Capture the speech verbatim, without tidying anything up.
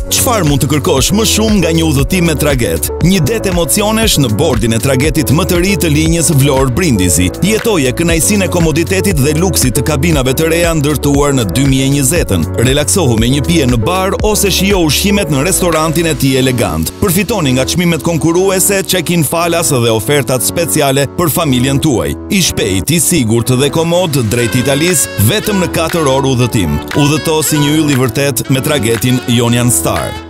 Çfarë mund të kërkosh më shumë nga një udhëtim me traget? Një det emocionesh në bordin e tragetit më të ri të linjës Vlorë Brindisi. Jetoje kënaqësinë e komoditetit dhe luksit të kabinave të reja ndërtuar në dy mijë e njëzet-ën. Relaksohu me një pije në bar ose shijo ushqimet në restorantin e tij elegant. Përfitoni nga çmimet konkurruese, check-in falas dhe ofertat speciale për familjen tuaj. I shpejt, i sigurt dhe komod drejt Italis vetëm në katër orë udhëtim. Udhëto si një yll i vërtet me tragetin Jonian Star.